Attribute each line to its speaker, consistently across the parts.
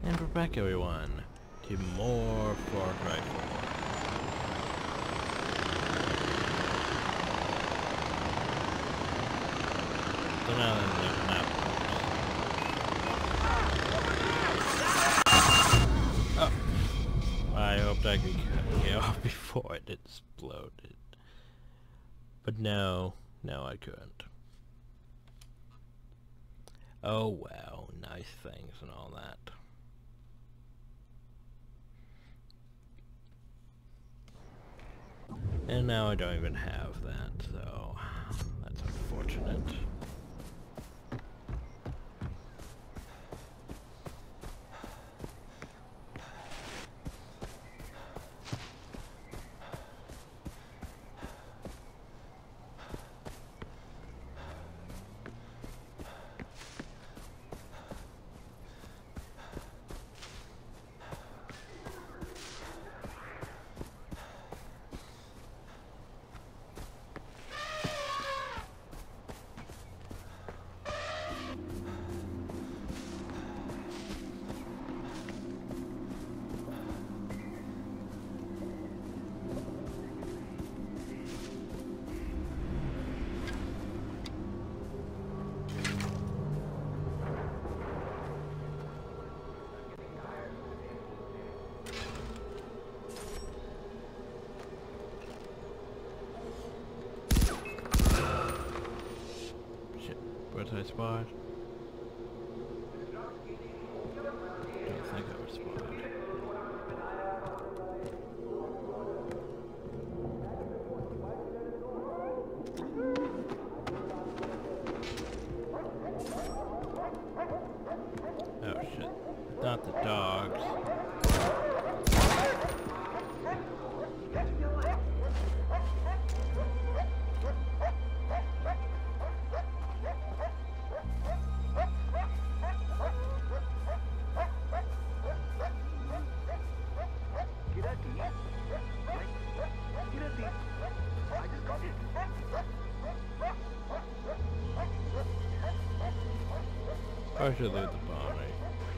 Speaker 1: And we're back, everyone, to more Far Cry 4. So now then the map works. Oh! I hoped I could get off before it exploded. But no, I couldn't. Oh wow, nice things and all that. And now I don't even have that, so that's unfortunate. Where's I spot? Don't think I was spotted. Oh shit. Not the dogs. I should leave the body.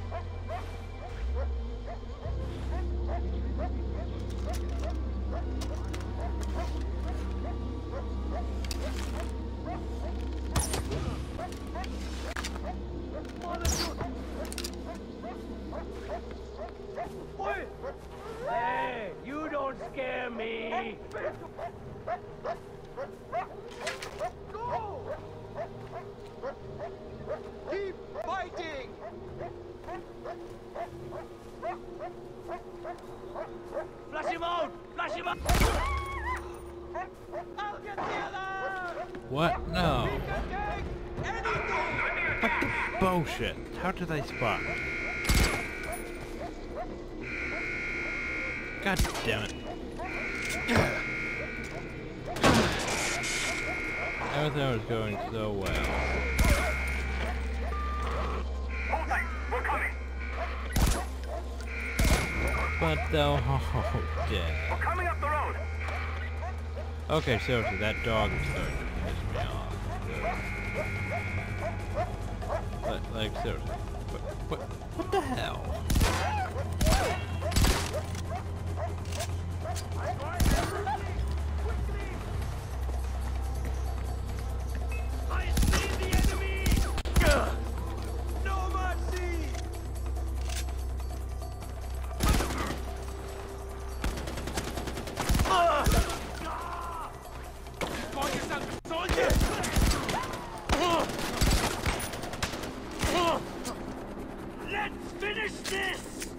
Speaker 2: Hey, you don't scare me! Go! Keep fighting! Flush him out! Flush him out! I'll get the other!
Speaker 1: What? No.
Speaker 2: We can take anything!
Speaker 1: What the bullshit? How did they spot me? God damn it. Everything was going so well.
Speaker 3: We're coming.
Speaker 1: But oh, dead.
Speaker 3: We're coming up the road.
Speaker 1: Okay, seriously, that dog is starting to piss me off. Like seriously, what the hell?
Speaker 2: I see the enemy! No mercy! Call yourself a soldier! Let's finish this!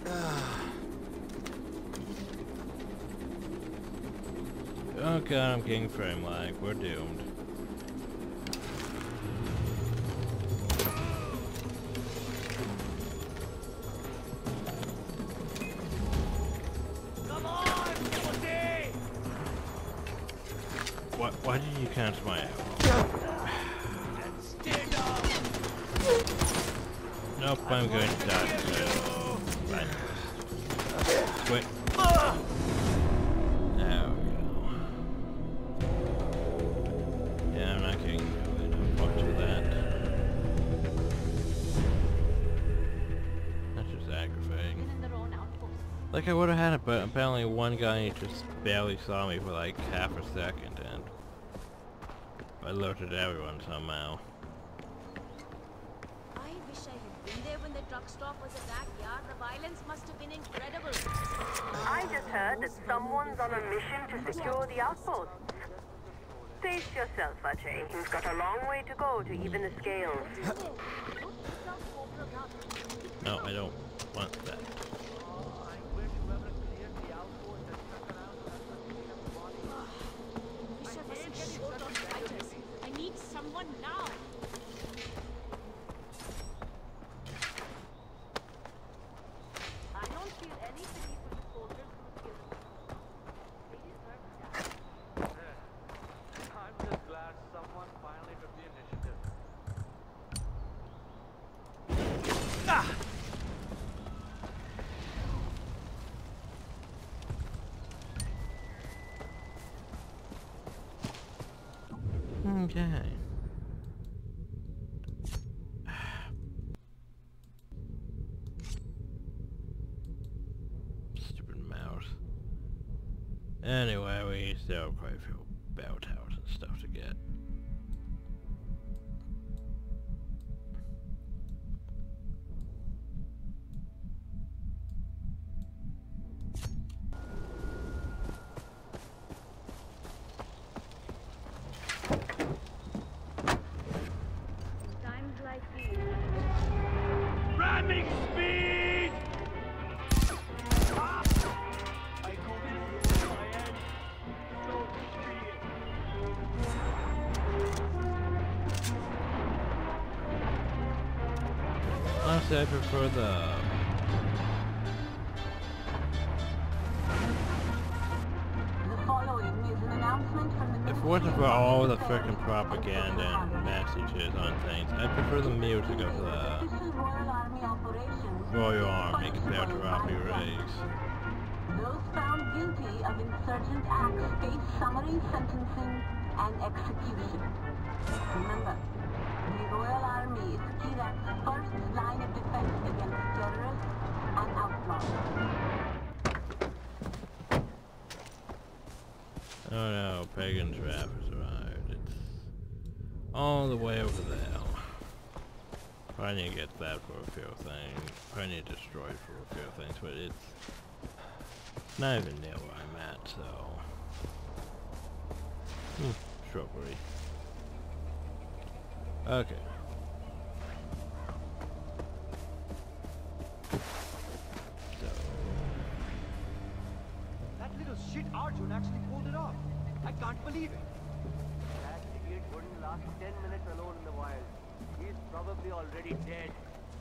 Speaker 1: Oh god, I'm getting frame lag. We're doomed.
Speaker 2: Come on, Timothy!
Speaker 1: Why did you cancel my arrow?
Speaker 2: Stand up!
Speaker 1: Nope, I'm going to die. Bye. Quit. There we go. Yeah, I'm not getting fuck to that. That's just aggravating. Like I would have had it, but apparently one guy just barely saw me for like half a second, and I alerted everyone somehow.
Speaker 4: I wish I had been there when the truck stop was attacked, yeah? The violence must have been incredible.
Speaker 5: I just heard that someone's on a mission to secure the outposts. Pace yourself, Ajay. He's got a long way to go to even the scales.
Speaker 1: No, I don't want that.
Speaker 4: Wish I wasn't short on fighters. I need someone now.
Speaker 5: I don't feel any pity for the soldiers who killed them. They deserve that.
Speaker 2: I'm just glad someone finally took the initiative.
Speaker 1: Okay. Stupid mouse. Anyway, we still have quite a few bell towers and stuff to get.
Speaker 5: Times like these.
Speaker 2: Ramming speed! I go to my end. So be it.
Speaker 1: Honestly, I prefer the...
Speaker 5: The following is an announcement from the
Speaker 1: If it wasn't for all the frickin' propaganda and messages on things, I prefer the music of the
Speaker 5: Royal Army operations.
Speaker 1: Royal Army compared to Robbie Riggs.
Speaker 5: Those found guilty of insurgent acts face summary sentencing and execution. Remember, the Royal Army is Iraq's first line of defense against terrorists and outlaws.
Speaker 1: Oh no, Pagan Trap has arrived. It's all the way over there. I need to get that for a few things. I need to destroy it for a few things, but it's not even near where I'm at, so... shrubbery. Okay. So...
Speaker 2: That little shit Arjun actually pulled it off. I can't believe it. That idiot wouldn't last 10 minutes alone in the wild. He's probably already dead.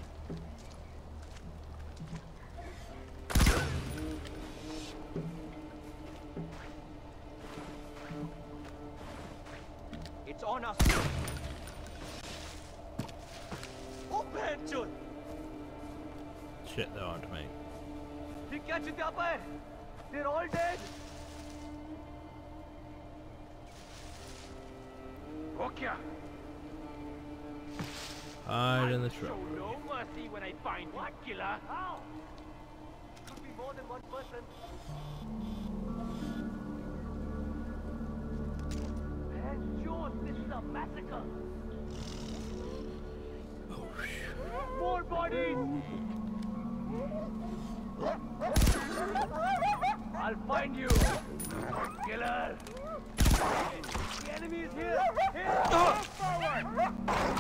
Speaker 2: It's on us. Oh, Benchun!
Speaker 1: Shit, they're onto me.
Speaker 2: ठीक क्या चित्या पे? They're all dead. Oh, क्या?
Speaker 1: Hide in the
Speaker 2: Show
Speaker 1: shrubbery.
Speaker 2: no mercy when I find what killer. How? Could be more than one person. Man, sure, this is a massacre.
Speaker 1: Oh shit.
Speaker 2: More bodies. I'll find you, killer. The enemy is here. Here, go forward.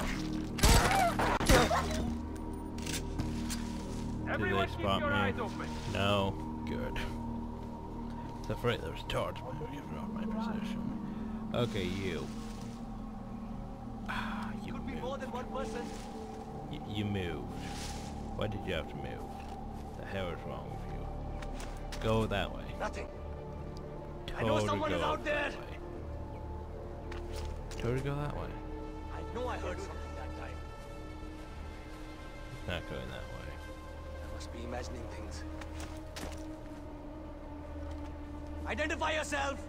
Speaker 1: Did
Speaker 2: Everyone
Speaker 1: they
Speaker 2: keep
Speaker 1: spot
Speaker 2: your
Speaker 1: me?
Speaker 2: eyes open.
Speaker 1: No. Good. It's afraid there's towards me when you drop my position. Okay, you. You
Speaker 2: Could be
Speaker 1: moved.
Speaker 2: more than one person.
Speaker 1: You moved. Why did you have to move? The hell is wrong with you? Go that way.
Speaker 2: Nothing. I
Speaker 1: Totally
Speaker 2: know someone
Speaker 1: go
Speaker 2: is out there.
Speaker 1: that way. Totally go that way.
Speaker 2: I know I heard something that time.
Speaker 1: Not going that way.
Speaker 2: I must be imagining things. Identify yourself!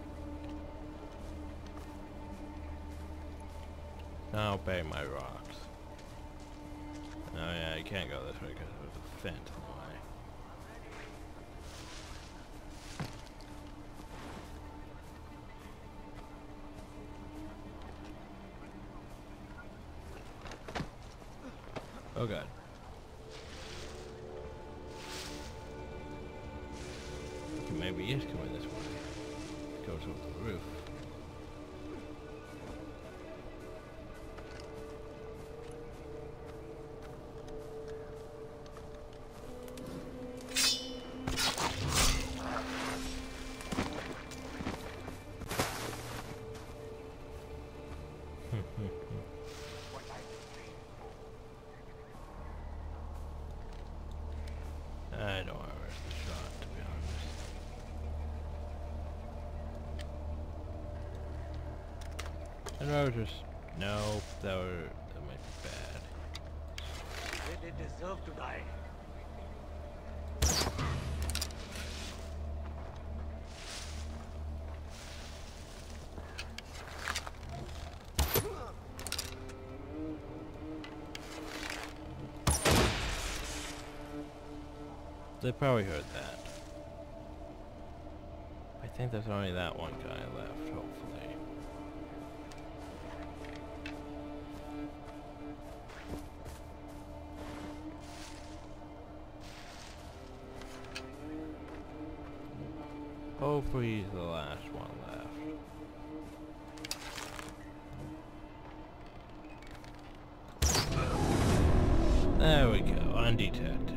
Speaker 1: Now bury my rocks. Oh yeah, you can't go this way because there's a fence in the way. Oh god. Okay, maybe he is coming this way. Goes over the roof. I don't want to risk the shot, to be honest. And Rogers, no, that might be bad.
Speaker 2: They deserve to die.
Speaker 1: They probably heard that. I think there's only that one guy left, hopefully. Hopefully he's the last one left. There we go, undetected.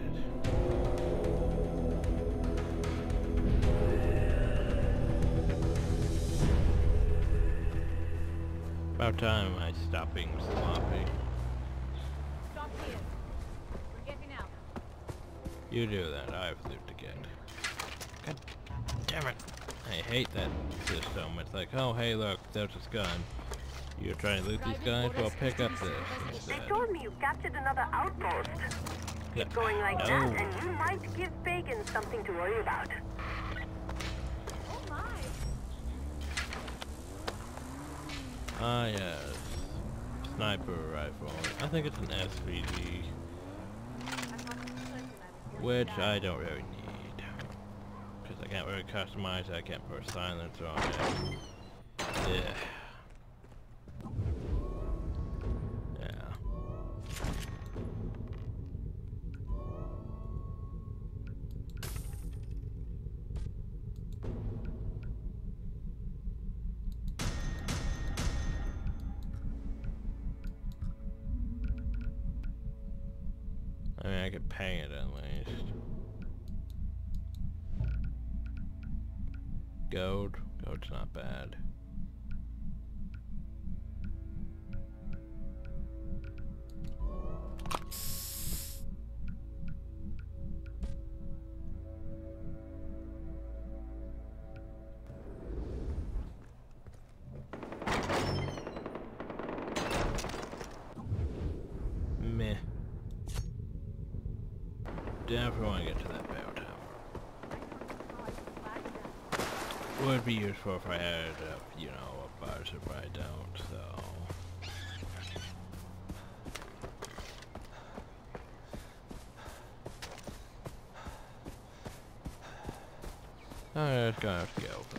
Speaker 1: About time I stop being sloppy.
Speaker 4: Stop here. We're getting out.
Speaker 1: You do that, I have loot to get. God damn it. I hate that system. It's like, oh hey look, there's this gun. You're trying to loot these guys? Well pick up this
Speaker 6: They
Speaker 1: instead.
Speaker 6: told me you captured another outpost. Keep going like that, and you might give Pagan something to worry about.
Speaker 4: Oh my.
Speaker 1: Ah yes. Sniper rifle. I think it's an SVD. Which I don't really need. Because I can't really customize it, I can't put a silencer on it. Yeah. Yeah. I mean, I could pay it at least. Gold. Gold's not bad. Meh. Definitely want to get to that bell tower. Would be useful if I had, you know, a buzzer, but I don't, so... I'm just gonna have to go for that.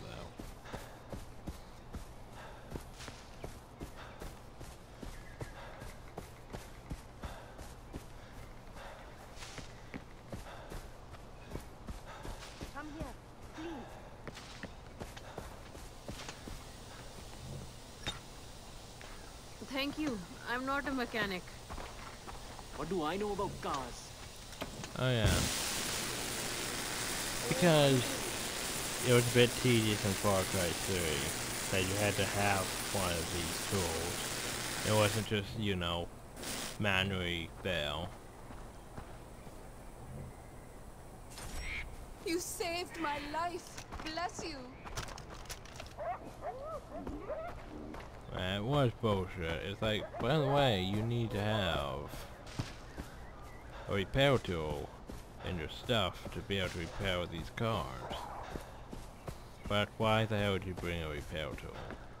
Speaker 4: Come here, please.
Speaker 7: Thank you. I'm not a mechanic.
Speaker 2: What do I know about cars?
Speaker 1: Oh yeah. Because it was a bit tedious in Far Cry 3 that you had to have one of these tools. It wasn't just, you know, manually there.
Speaker 7: You saved my life. Bless you.
Speaker 1: It was bullshit. It's like, by the way, you need to have a repair tool in your stuff to be able to repair these cars. But why the hell would you bring a repair tool?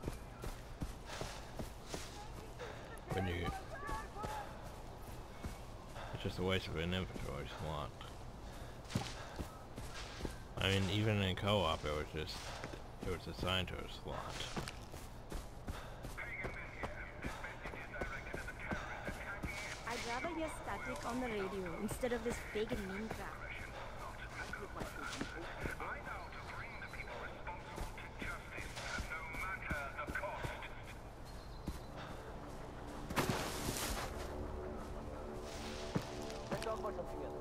Speaker 1: When you... It's just a waste of an inventory slot. I mean, even in co-op it was assigned to a slot.
Speaker 4: I'd rather hear static on the radio instead of this pagan meme crap.
Speaker 2: Let's talk about something else.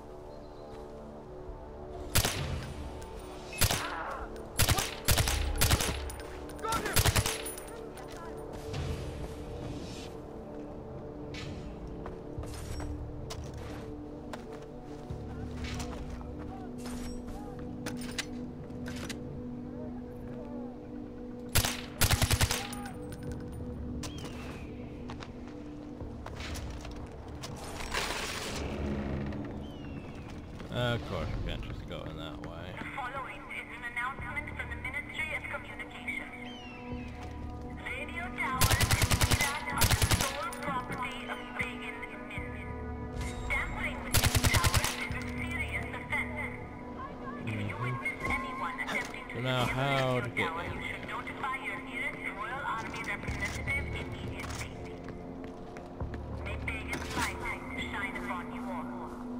Speaker 1: Of course, we can't just go in that way.
Speaker 6: The following is an announcement from the Ministry of Communications. Radio towers in Iraq are the sole property of Pagan Min. Tampering with these towers is a serious offense. If you witness anyone attempting to
Speaker 1: now
Speaker 6: steal
Speaker 1: how
Speaker 6: a
Speaker 1: to
Speaker 6: radio
Speaker 1: get
Speaker 6: tower,
Speaker 1: in?
Speaker 6: you should notify your nearest Royal Army representative immediately. May Pagan's light shine upon you all.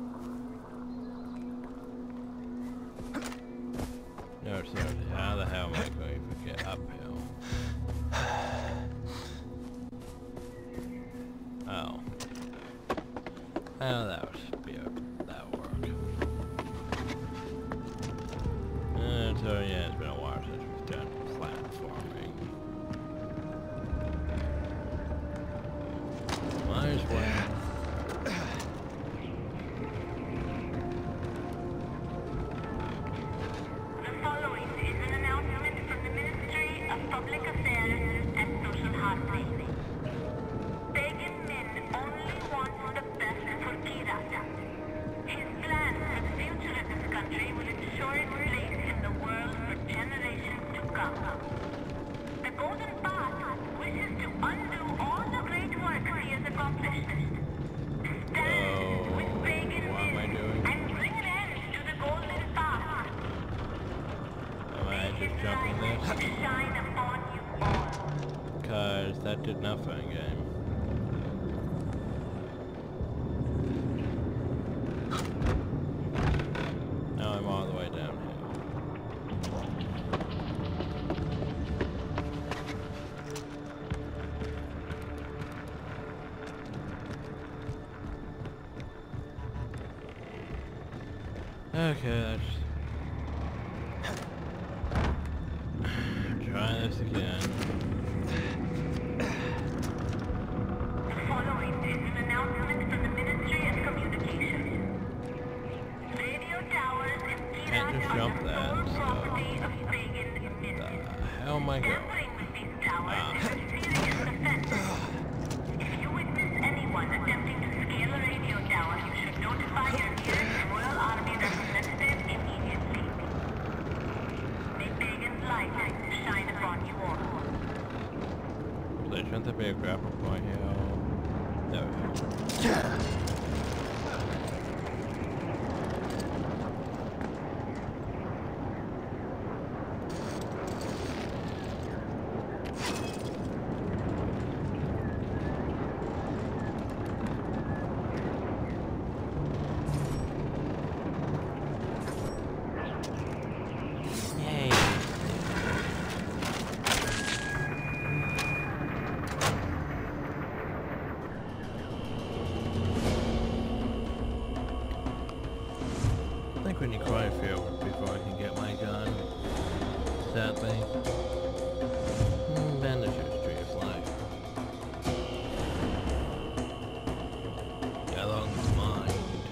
Speaker 1: No, seriously, how the hell am I going to get uphill? Oh. Oh, that would be that'll work. So yeah, it's been a while since we've done platforming. Might as well.
Speaker 6: The following is an announcement from the Ministry of Public Affairs and Social Harmony. Pagan Min only wants the best for Kirata. His plan for the future of this country will ensure its place in the world for generations to come. The Golden Path wishes to undo all the great work he has accomplished. Stand with Pagan
Speaker 1: What am I
Speaker 6: Min
Speaker 1: doing?
Speaker 6: and bring an end to the Golden Path.
Speaker 1: Am I just jumping this?
Speaker 6: Shine upon you all.
Speaker 1: Cause that did nothing, game. Now I'm all the way downhill. Okay, let's try this again.
Speaker 6: The following is an announcement from the Ministry of Communications. Radio towers in
Speaker 1: Can't
Speaker 6: Iraq
Speaker 1: just
Speaker 6: are
Speaker 1: jump
Speaker 6: the
Speaker 1: that,
Speaker 6: sole
Speaker 1: so-
Speaker 6: property of Pagan Min.
Speaker 1: How am I going?
Speaker 6: Tampering with these towers is a serious offense. If you witness anyone attempting to scale a radio tower, you should notify your nearest Royal Army representative immediately. May Pagan's light shine upon you all.
Speaker 1: There shouldn't there be a grapple point here? There we go. Yay. I think we need quite a few before I can get my gun. Sadly. Bandages, tree of life. Yellow's mind.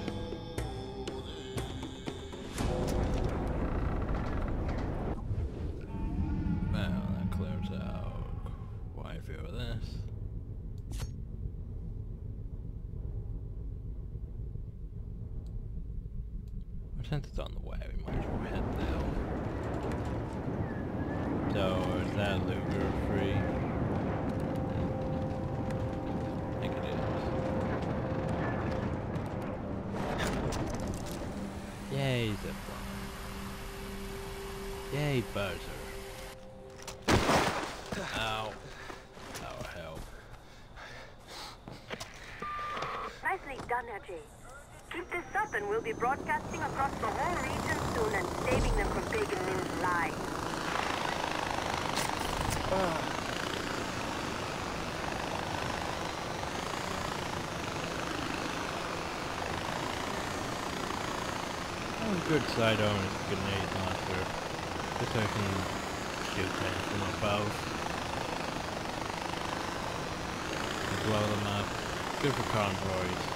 Speaker 1: Well, that clears out quite a few of this. Since it's on the way, we might as well head there. So, is that Luger free? I think it is. Yay, zipline. Yay, buzzer. Ow. Oh, hell.
Speaker 6: Nice Nicely done, Ajay. Keep this up and we'll be broadcasting across the whole region soon and saving them from Pagan Min's lies.
Speaker 1: Oh, good side on is grenade launcher. This I can shoot things from above. Blow them up. Good for convoys.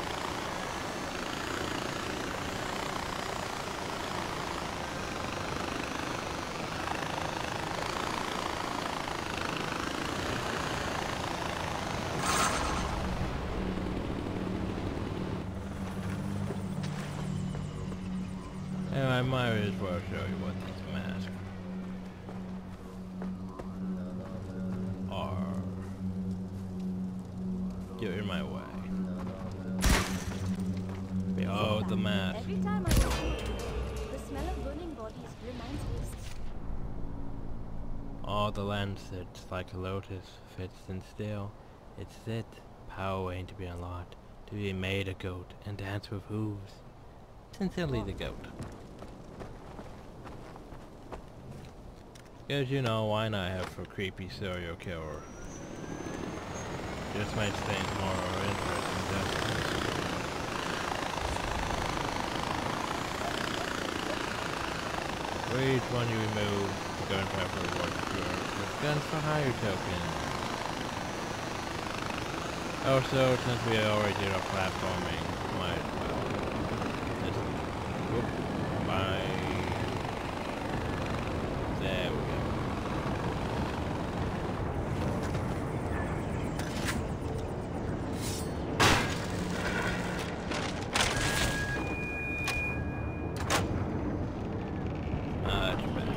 Speaker 1: Anyway, I might as well show you what these masks are. Get in my way. Behold the mask.
Speaker 4: Every time I open it, the smell of burning bodies reminds me.
Speaker 1: All the land sits like a lotus, fixed and still. It's it, power waiting to be unlocked, to be made a goat and dance with hooves. Sincerely the goat. Because you know, why not have a creepy serial killer? Just makes things more interesting, doesn't it? For each one you remove, the gunpowder rewards with guns for hire token. Also, since we already did our platforming, might as well. Bye. There we go. Much better.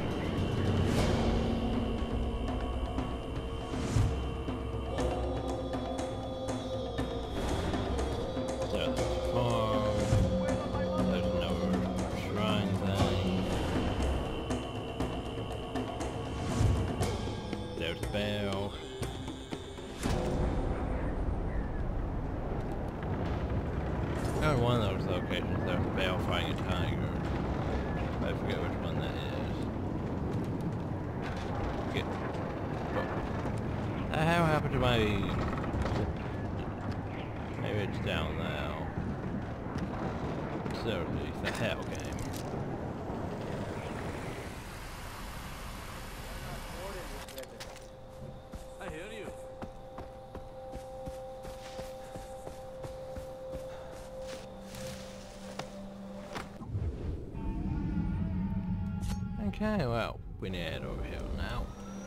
Speaker 1: So there's a farm. There's another shrine thing. There's a bell. Got one of those locations, there's a bell fighting a tiger. I forget which one that is. Get. What the hell happened to my... Maybe it's down now. Seriously, the hell game.
Speaker 2: I hear you.
Speaker 1: Okay, well, we need to head over here now.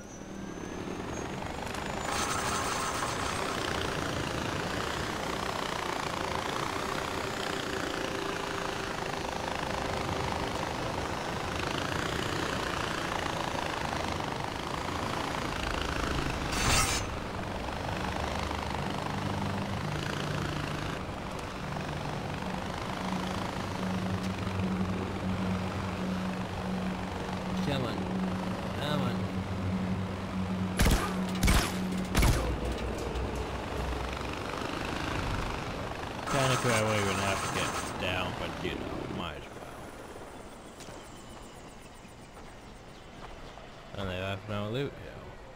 Speaker 1: Chillin'. Ellen. Technically, I won't even have to get down, but you know, might as well. And they left no loot here.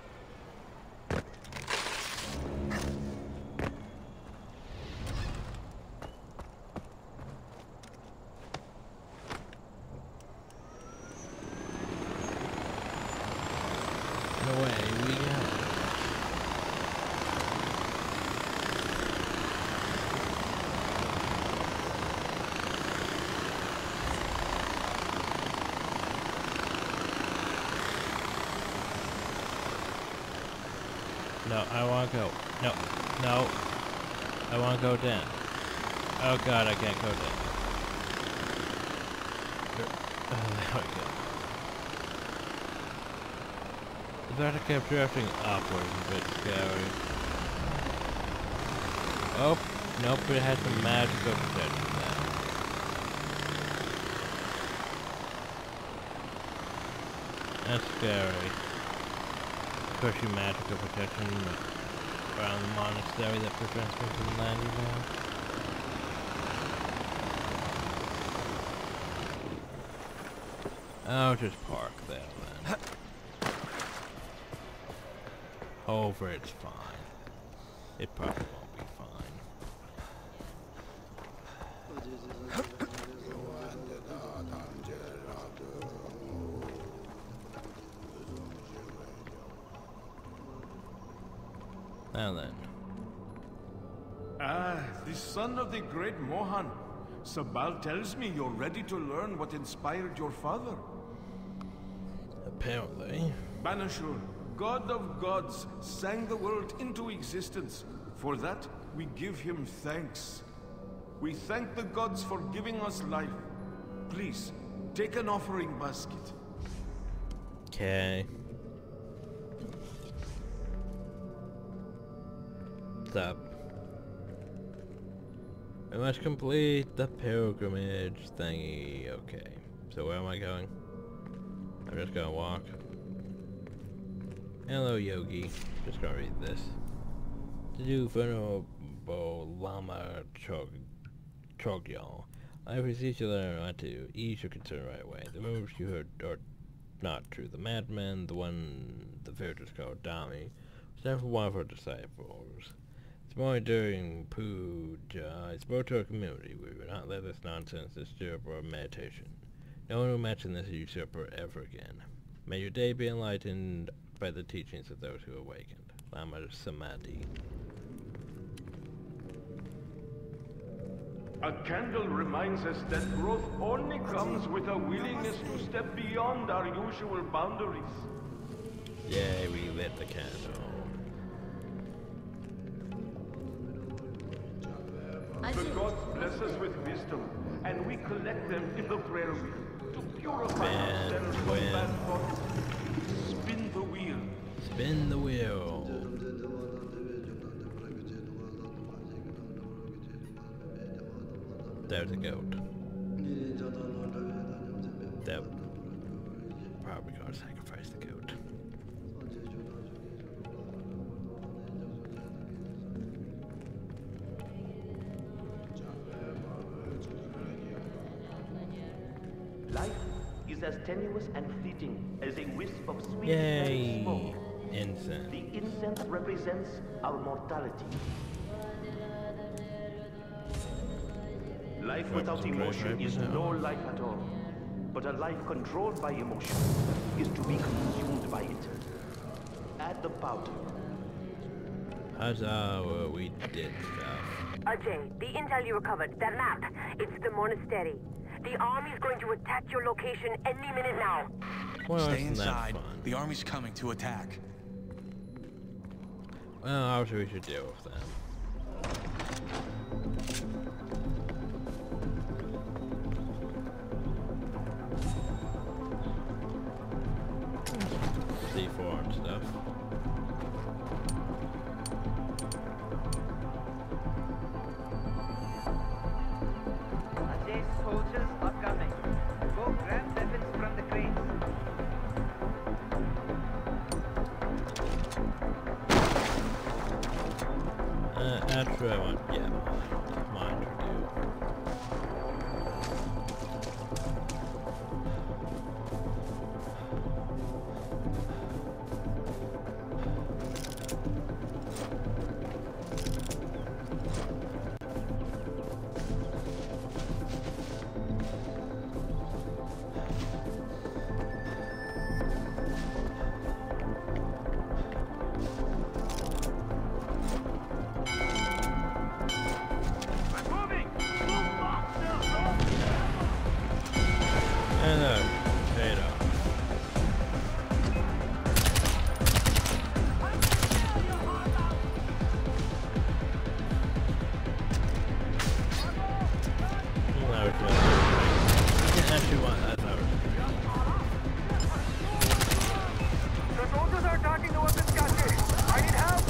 Speaker 1: Away we go. No, I want to go. No, no. I want to go down. Oh god, I can't go down. There we go. I kept drifting upwards, a bit scary. Oh, nope, it has some magical protection now. That's scary. Pushy magical protection around the monastery that prevents me from landing there. I'll just park there then. Hopefully it's fine. It probably won't be fine. Now then.
Speaker 8: Ah, the son of the great Mohan. Sabal tells me you're ready to learn what inspired your father.
Speaker 1: Apparently.
Speaker 8: Banashur, god of gods, sang the world into existence. For that, we give him thanks. We thank the gods for giving us life. Please, take an offering basket.
Speaker 1: Okay. Stop. I must complete the pilgrimage thingy. Okay. So where am I going? I'm just gonna walk. Hello, Yogi. Just gonna read this. To do Venerable Lama Chogyal, I beseech you learn not to ease your concern right away. The moves you heard are not true. The madman, the one the villagers called Dami, was never one of her disciples. This morning during puja, I spoke to our community. We will not let this nonsense disturb our meditation. No one will mention this usurper ever again. May your day be enlightened by the teachings of those who awakened. Lama Samadhi.
Speaker 8: A candle reminds us that growth only comes with a willingness to step beyond our usual boundaries.
Speaker 1: Yay, we lit the candle.
Speaker 8: The gods bless us with wisdom, and we collect them in the prayer wheel to purify ourselves from bad thoughts. Spin the wheel.
Speaker 1: Spin the wheel. There's a goat. That probably gonna sacrifice the goat.
Speaker 2: Life is as tenuous and fleeting as a wisp of sweet
Speaker 1: Yay!
Speaker 2: smoke.
Speaker 1: Incense.
Speaker 2: The incense represents our mortality. Life without emotion is no life at all. But a life controlled by emotion is to be consumed by it. Add the powder.
Speaker 1: Huzzah, we did stuff.
Speaker 6: Ajay, the intel you recovered, that map, it's the monastery. The army's going to attack your location any minute now.
Speaker 1: Well,
Speaker 9: Stay
Speaker 1: isn't that
Speaker 9: inside.
Speaker 1: fun?
Speaker 9: The army's coming to attack.
Speaker 1: Well, obviously we should deal with them. C4 and stuff.
Speaker 2: Ajay's soldiers are coming. Go grab weapons from the crates.
Speaker 1: Actually I want, yeah, mine to do.
Speaker 3: The soldiers are attacking the weapons cache. I need help.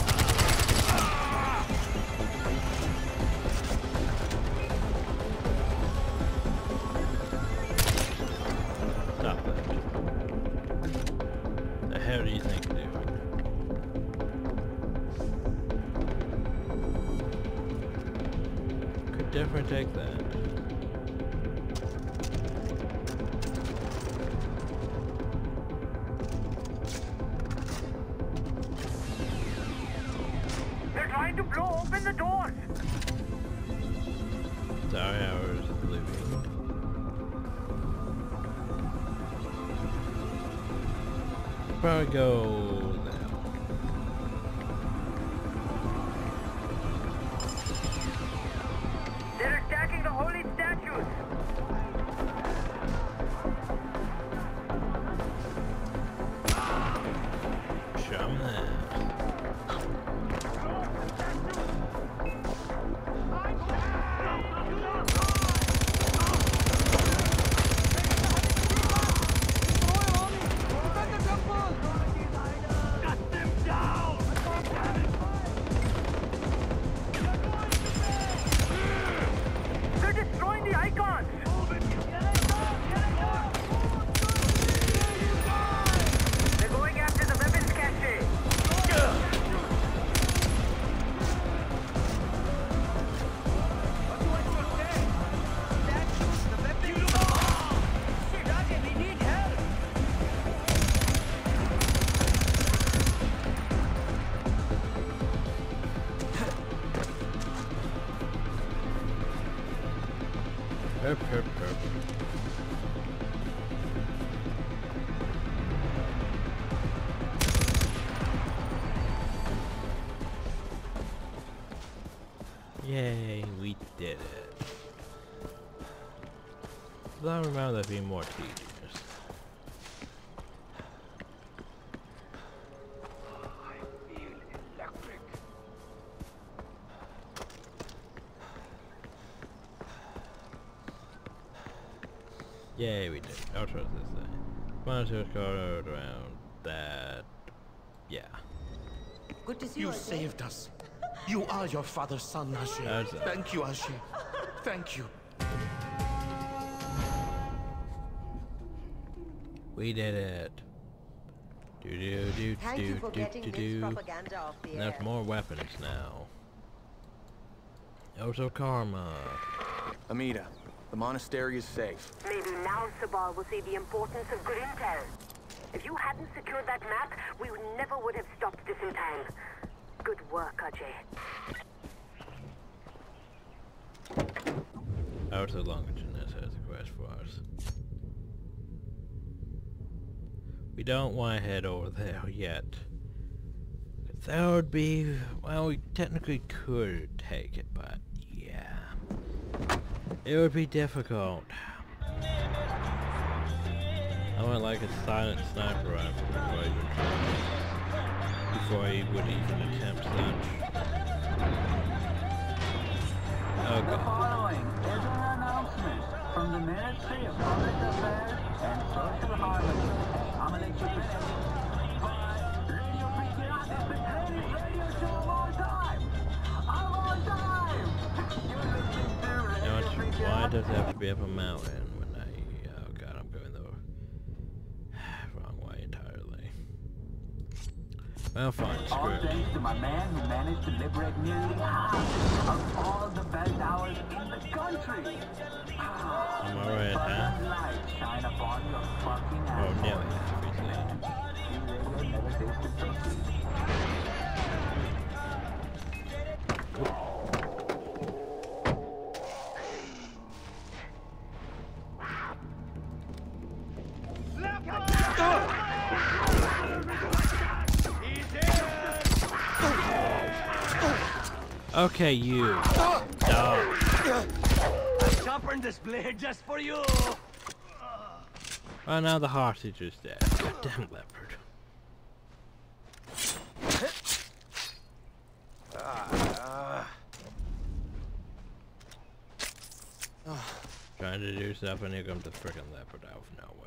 Speaker 1: Stop that. The hell do you think you're doing? Could definitely take that.
Speaker 3: Flo, open the doors!
Speaker 1: Sorry, I was leaving. Probably go there.
Speaker 3: They're attacking the holy statues!
Speaker 1: Shaman.
Speaker 3: They're destroying the icons! They're going after the weapons cache!
Speaker 1: Herp, herp, herp. Yay, we did it. But I remember that being more tedious. Yay, we did. I'll trust this thing. Monitors code around that. Yeah.
Speaker 9: Good to see you. You saved us. You are your father's son, Ashe. Thank you, Ashe. Thank you.
Speaker 1: We did it.
Speaker 10: Thank you for getting this propaganda off the air.
Speaker 1: There's more weapons now. Also karma.
Speaker 11: Amida, the monastery is safe.
Speaker 6: Maybe now Sabal will see the importance of good intel. If you hadn't secured that map, we never would have stopped this in time. Good work, Ajay.
Speaker 1: Also Longinus has a quest for us. We don't want to head over there yet. That would be... well, we technically could take it, but yeah. It would be difficult. I would like a silent sniper rifle before he would even attempt such.
Speaker 5: The following is an announcement from the Ministry of Public Affairs and Social Harmony. I'm gonna let you finish. But Radio Free Kirata is the greatest radio show of all time. Of all time. You're listening to Radio Free Kirata.
Speaker 1: Why does it have to be up a mountain when I... oh god, I'm going the wrong way entirely. Well, fine, screw
Speaker 5: All
Speaker 1: it.
Speaker 5: thanks to my man who managed to liberate nearly half of all the bell towers in the country.
Speaker 1: I'm alright, huh?
Speaker 5: Light shine upon your fucking
Speaker 1: Oh,
Speaker 5: asshole.
Speaker 1: nearly half, he said.
Speaker 5: Radio never tasted so sweet.
Speaker 1: Okay, you. Dog.
Speaker 2: I'm sharpened this blade just for you.
Speaker 1: Oh, now the hostage is dead. Goddamn leopard. Trying to do stuff and here comes the frickin' leopard out of nowhere.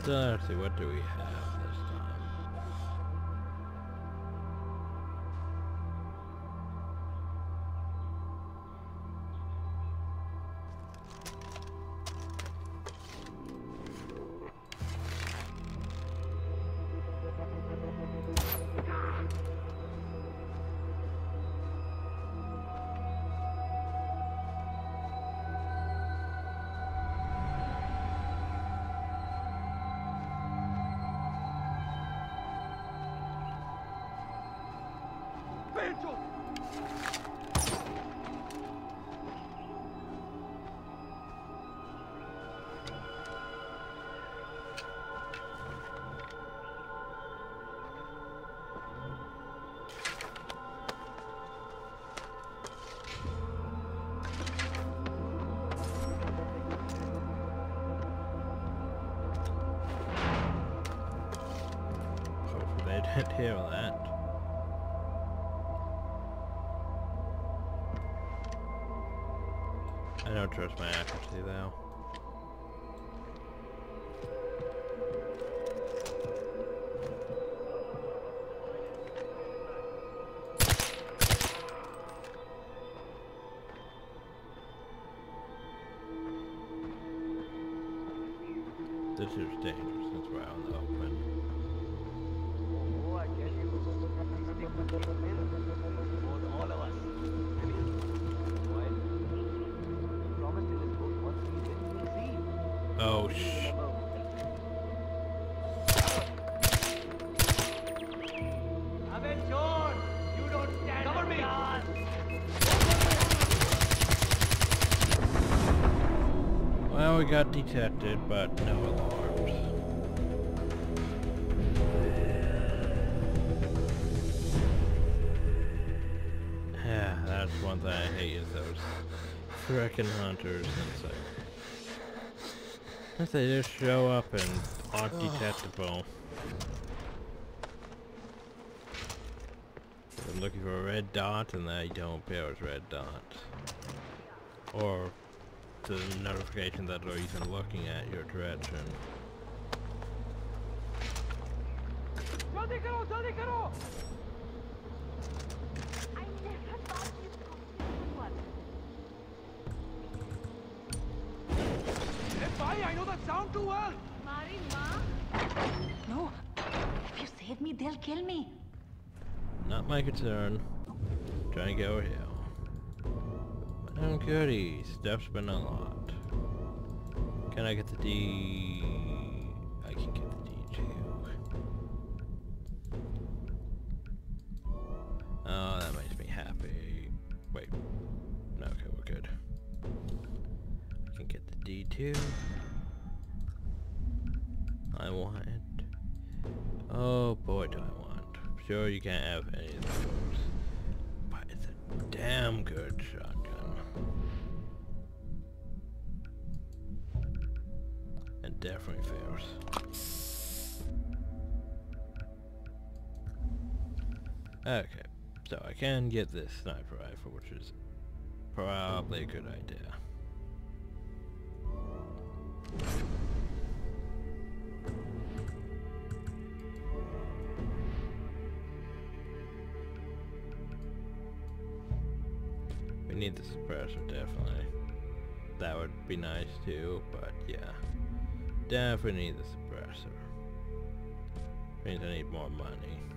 Speaker 1: So let's see, what do we have this time? Hopefully they didn't hear that. I don't trust my accuracy though. This is dangerous since we're out in the open.
Speaker 2: Oh, I tell you, these things will take men more than all of us. Why? You promised in this book once we win, you will see.
Speaker 1: Oh, shh.
Speaker 2: Abe John, you don't stand cover me.
Speaker 1: Well, we got detected, but no alarms. Yeah, that's one thing I hate is those frickin' hunters and they just show up and aren't detectable. I'm looking for a red dot and they don't appear as red dots. Or the notification that they're even looking at your direction.
Speaker 2: Jaldi karo, jaldi karo!
Speaker 6: I never thought you'd come to one.
Speaker 2: Hey, bhai, I know that sound too well!
Speaker 4: Mari Ma?
Speaker 6: No. If you save me, they'll kill me.
Speaker 1: Not my concern. Trying to get over here. Goodies, stuff's been unlocked. Can I get the D? I can get the D too. Oh, that makes me happy. Wait. No, okay, we're good. I can get the D2. I want. Oh boy, do I want. Sure, you can't have any of those. But it's a damn good shotgun. And definitely fails. Okay, so I can get this sniper rifle, which is probably a good idea. We need the suppressor, definitely. That would be nice too, but yeah. Definitely need the suppressor. Means I need more money.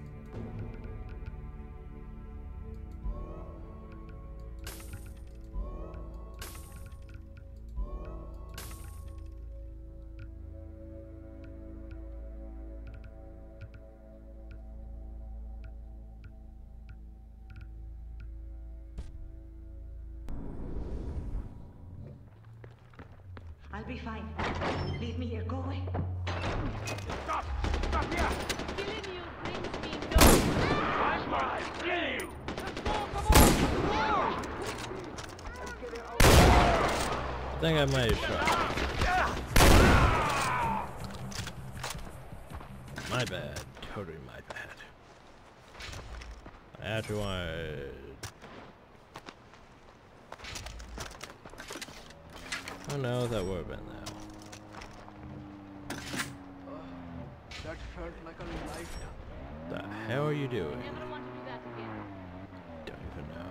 Speaker 6: I'll be fine. Leave me here. Go away.
Speaker 2: Stop! Stop here!
Speaker 4: Killing you brings me no.
Speaker 2: I'm going to kill you! Let's go! Come on!
Speaker 1: I think I might have shot. My bad. Totally my bad. I actually wanted... Oh no, that would have been that.
Speaker 2: That felt like a lifetime.
Speaker 1: The hell are you doing?
Speaker 4: Never want to do that again.
Speaker 1: Don't even know.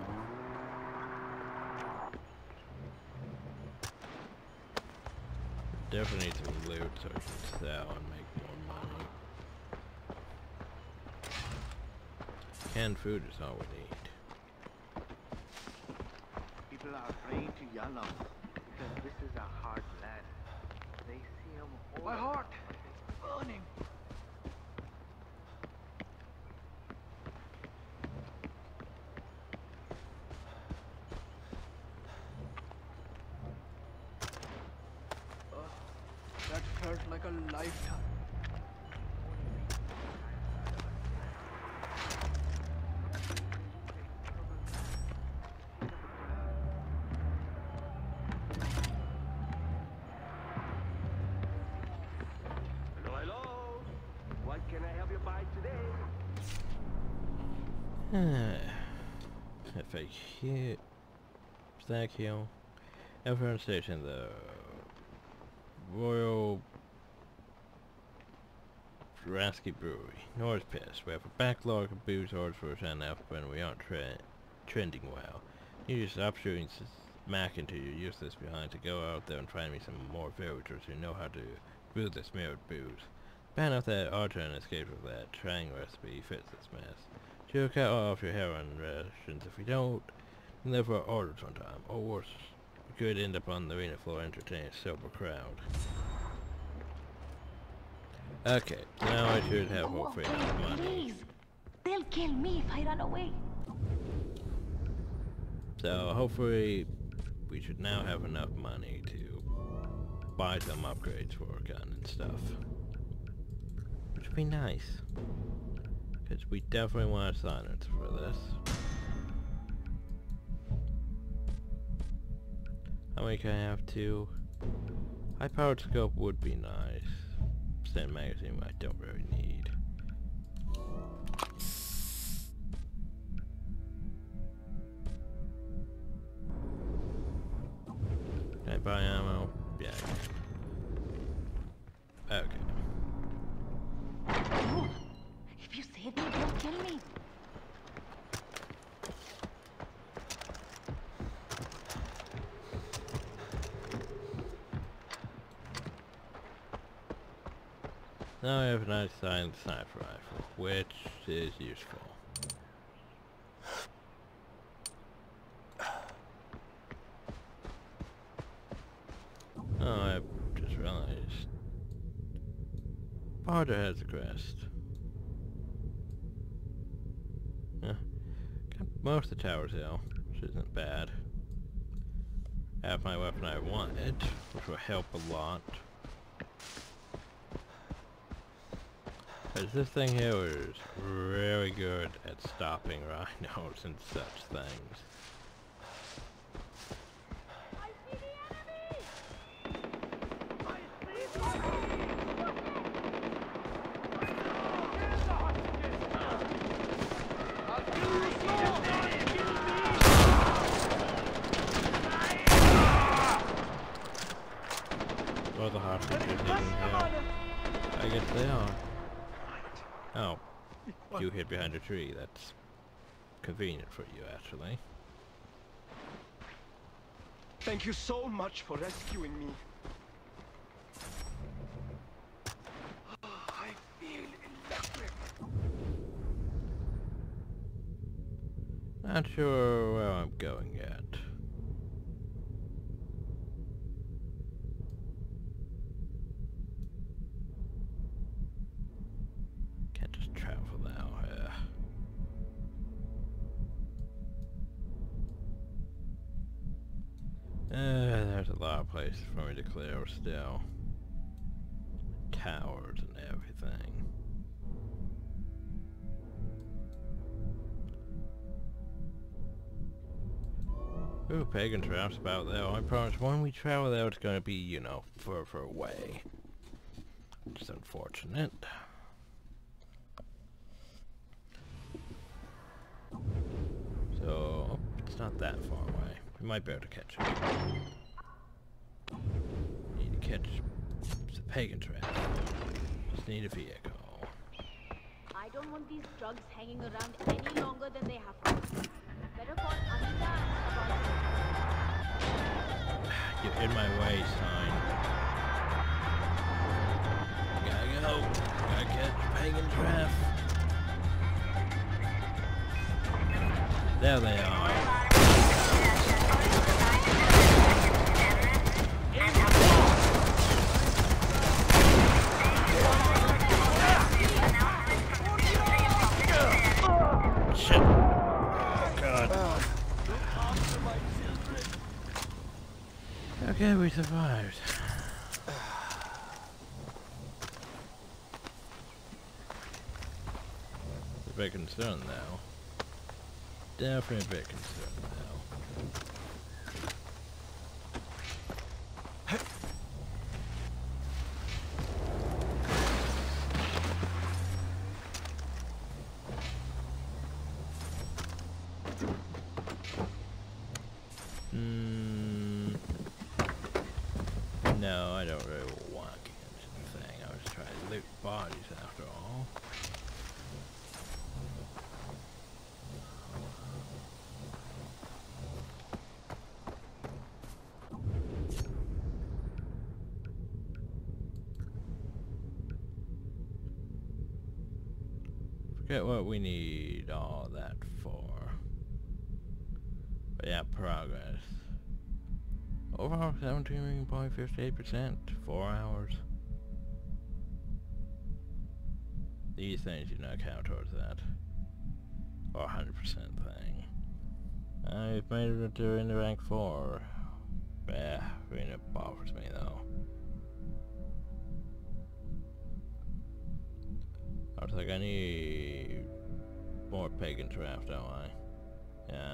Speaker 1: Definitely need some loot so I can sell and make more money. Canned food is all we need.
Speaker 2: People are praying to Yalom because this is a hard land. They see him all. My heart is burning. That felt like a lifetime.
Speaker 3: Hello. What can I help you buy today?
Speaker 1: FAQ. Stack Hill. Everyone station, the Royal Rasky Brewery, North Piss. We have a backlog of booze orders for enough when we aren't trending well. You just stop shooting smack into your useless behind to go out there and find me some more villagers who know how to brew this mirrored booze. Ban off that Archer and escape with that Trang recipe fits this mess. She'll cut off your heroin rations if we don't deliver our orders on time, or worse, we could end up on the arena floor entertaining a sober crowd. Okay, now I should have hopefully enough money.
Speaker 6: Please. They'll kill me if I run away.
Speaker 1: So hopefully we should now have enough money to buy some upgrades for our gun and stuff. Which would be nice. Because we definitely want a silencer for this. How many can I have? 2? High powered scope would be nice. Extended magazine I don't really need. Can I buy ammo? Yeah. Okay.
Speaker 6: No. If you save me, don't kill me.
Speaker 1: Now I have a nice silent sniper rifle, which is useful. Oh, I just realized Barter has a crest. Yeah, got most of the Towers Hill, which isn't bad. Have my weapon I wanted, which will help a lot. Because this thing here is really good at stopping rhinos and such things.
Speaker 6: I see the enemy!
Speaker 1: Well, the hostages even here. I guess they are. Oh, you hid behind a tree. That's convenient for you, actually.
Speaker 3: Thank you so much for rescuing me. I feel electric.
Speaker 1: Not sure where I'm going yet. Can't just travel now here. There's a lot of places for me to clear still. Towers and everything. Ooh, pagan traps about there. I promise when we travel there it's gonna be, you know, further away. Which is unfortunate. So, it's not that far away. We might be able to catch it. Need to catch the pagan trap. Just need a vehicle.
Speaker 4: don't want these drugs hanging around any longer than they have to. Better call Anita and
Speaker 1: Get in my way, sign. Gotta go. Gotta catch Pagan's Wrath. There they are. Shit. God. Okay, we survived. A bit concerned now. Definitely a bit concerned now. No, I don't really want to get into the thing. I was trying to loot bodies after all. Forget what we need all that for. But yeah, progress. Overall 17.58%, 4 hours. These things do not count towards that. Or 100% thing. I've made it into rank 4. Yeah, really bothers me though. I was like, I need more Pagan Draft, don't I? Yeah.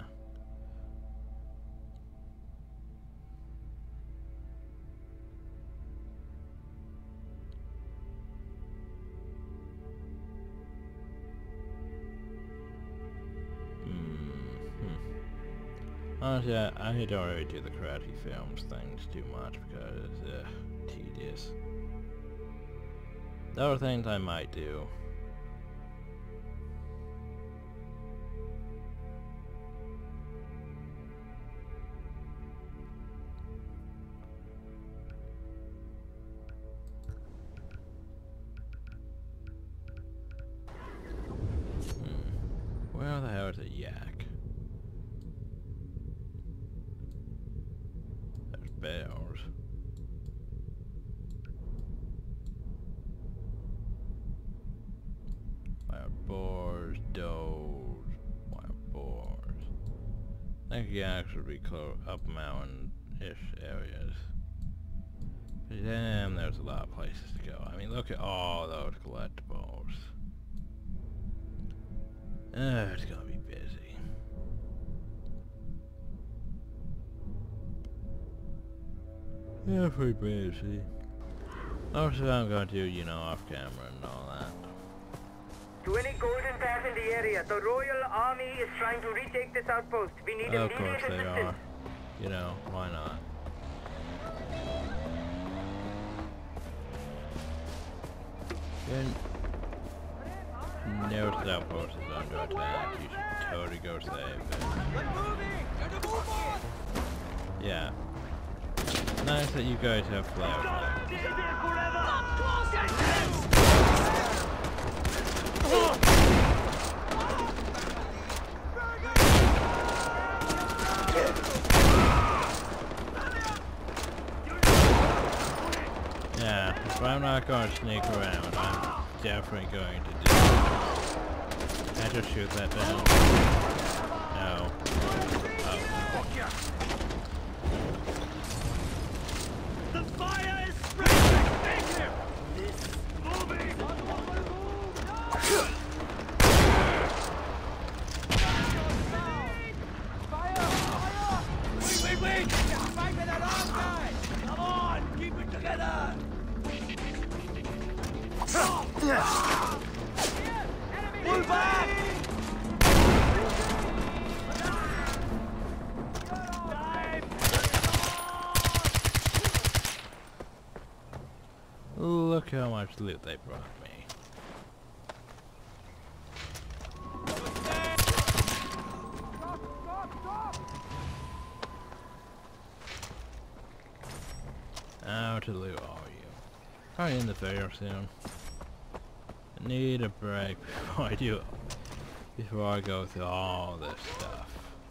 Speaker 1: Honestly, I don't really do the karate films things too much because it's tedious. There are things I might do. Where the hell is a yak? Bears. Wild boars, does, wild boars. I think yaks would be close up mountain-ish areas. But damn, there's a lot of places to go. I mean, look at all those collectibles. It's gonna be busy. Yeah, pretty busy. Also, I'm going to do, you know, off camera and all that.
Speaker 3: To any Golden Pass in the area, the Royal Army is trying to retake this outpost. We need immediate assistance.
Speaker 1: Of course they are. You know, why not? No outpost is under attack. You should totally go save it. Yeah. Nice that you guys have flashbacks. Yeah, if I'm not going to sneak around, I'm definitely going to do it. Can I just shoot that down? No. Oh.
Speaker 3: The fire is spreading! Take him! This moving! Fire! Wait! Fight with the wrong guy! Come on! Keep it together! Pull back!
Speaker 1: Look how much loot they brought me. much loot are you? Probably in the fair soon. I need a break before I go through all this stuff.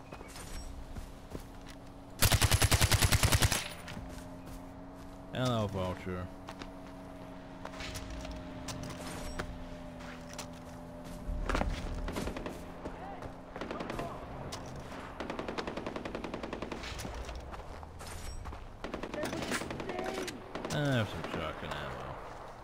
Speaker 1: Hello, Vulture. I have some shotgun ammo.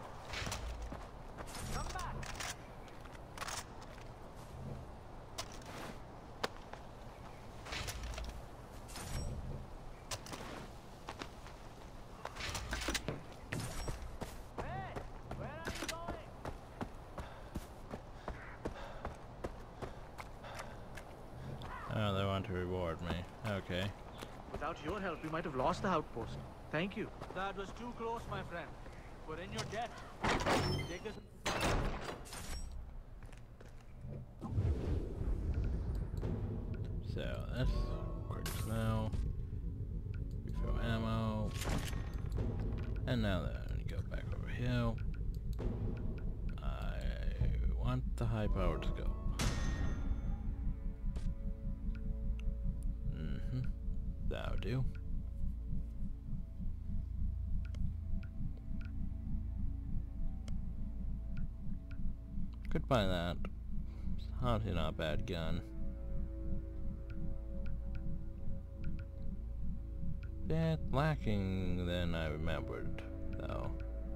Speaker 1: Oh, they want to reward me. Okay.
Speaker 12: Without your help, we might have lost the outpost. Thank you. That was too close, my friend. We're in your debt. Take us.
Speaker 1: So that's quick snow. Refill ammo. And now that I'm gonna go back over here. I want the high powered scope. That'll do. Could buy that. It's honestly not a bad gun. Bit lacking than I remembered, though.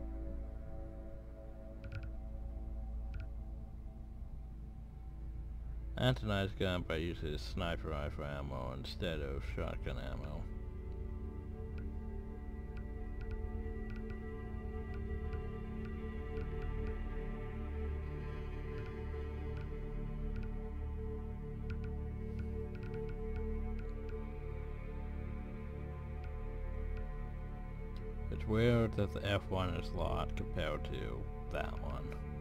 Speaker 1: That's a nice gun, but I use it as sniper rifle ammo instead of shotgun ammo. It's weird that the F1 is locked compared to that one.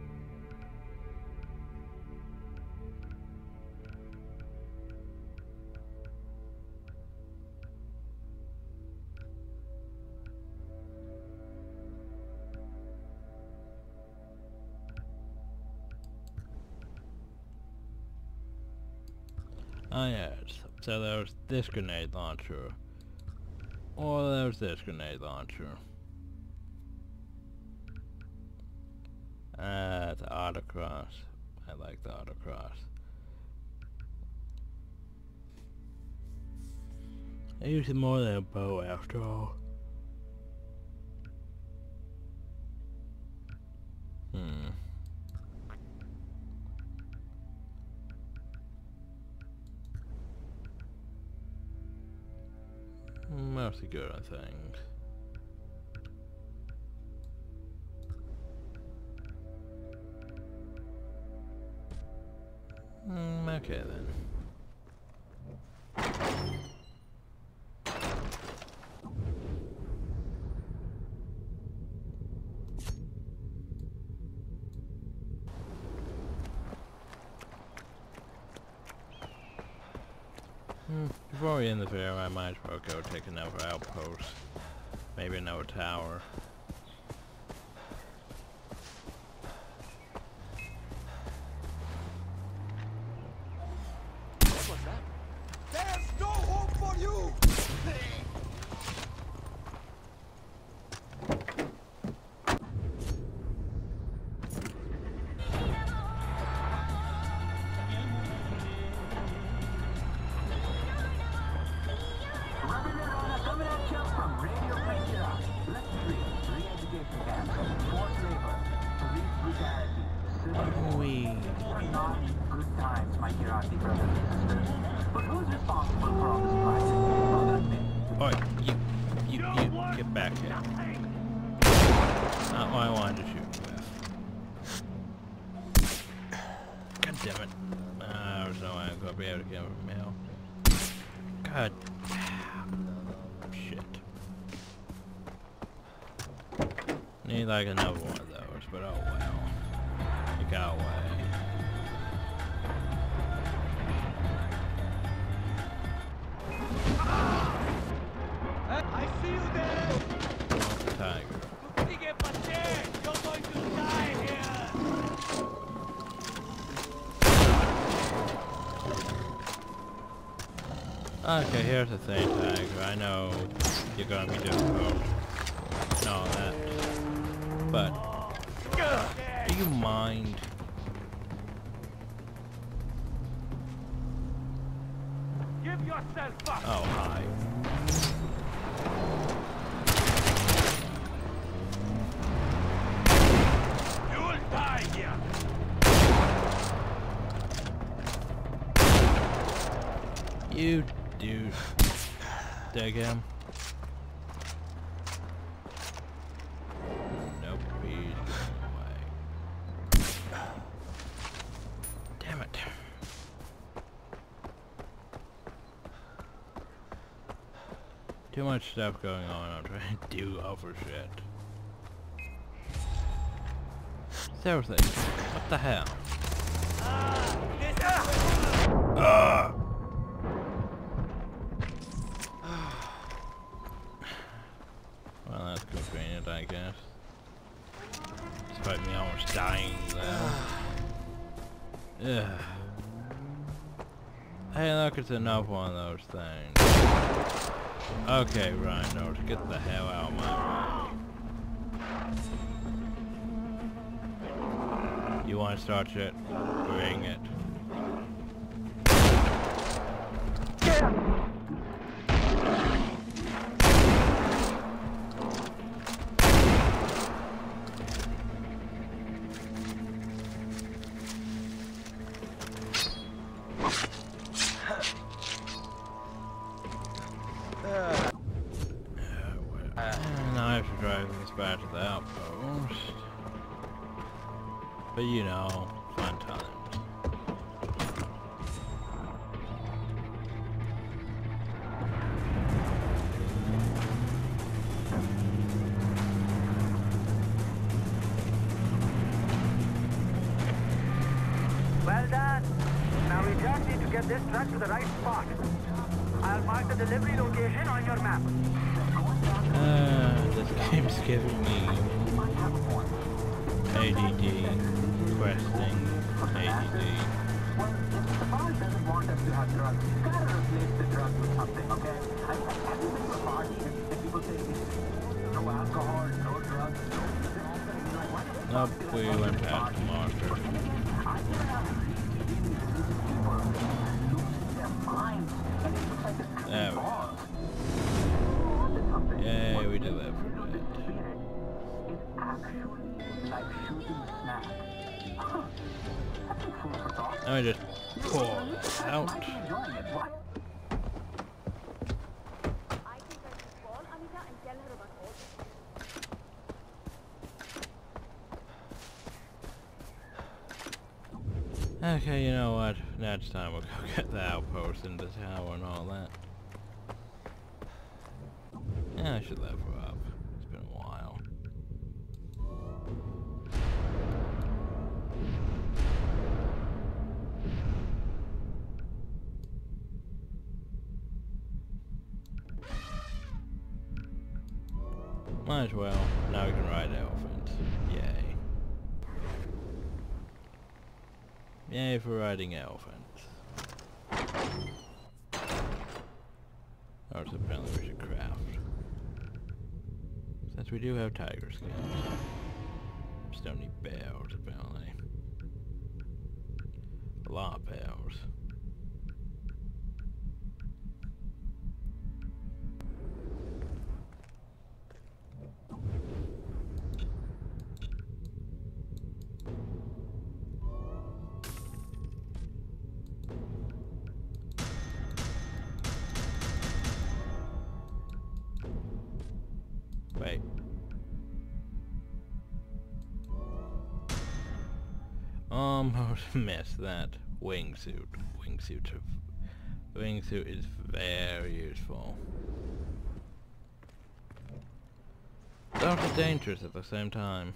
Speaker 1: Oh yes, so there was this grenade launcher. Or there was this grenade launcher. The autocross. I like the autocross. I use it more than a bow after all. Mostly good on things. Okay then. Before we end the video, I might as well go take another outpost. Maybe another tower.
Speaker 12: What was that? There's no hope for you!
Speaker 1: Oi, you get back here. Not what I wanted to shoot you with. God damn it. There's no way I'm gonna be able to get over mail. God. Shit. Need like another one of those, but oh well. It got away. I see you there! Tiger. Okay, here's the thing, Tiger. I know you're gonna be difficult and all that, but do you mind?
Speaker 12: Give yourself up.
Speaker 1: Oh, hi.
Speaker 12: You'll die here.
Speaker 1: You douche. Dig him. Nope, he's going away. Damn it. Too much stuff going on. I'm trying to do over shit. Seriously, what the hell? Well, that's convenient, I guess. Despite me almost dying there. Ugh. Hey, look, it's another one of those things. Okay, Rhino, get the hell out of my way. You want to start shit? Bring it. Now I have to drive this back to the outpost. But you know, fun times.
Speaker 3: Well done. Now we just need to get this truck to the right spot. I'll mark the delivery location on your map.
Speaker 1: This game's giving me ADD, questing, ADD.
Speaker 13: doesn't want us to have drugs. He's got to replace the drugs with something, okay? Have you been to a party and people say no alcohol, no drugs, no music?
Speaker 1: Nope, we went past the marker. There we go. Yay, we did that for a bit. Let me just pull that out. Okay, you know what? Next time we'll go get the outpost in the tower and all that. Yeah, I should let her up. It's been a while. Might as well. Now we can ride elephants. Yay. Yay for riding elephants. Or so apparently we should craft. Since we do have tiger skins. Still need bells apparently. A lot of bells. Wait. Almost missed that. Wingsuit. Wingsuit is very useful. It's also dangerous at the same time.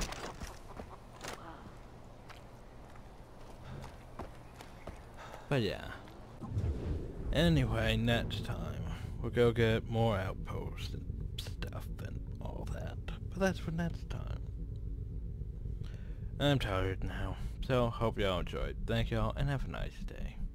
Speaker 1: But yeah. Anyway, next time we'll go get more outposts and stuff and all that. But that's for next time. I'm tired now, so hope y'all enjoyed. Thank y'all and have a nice day.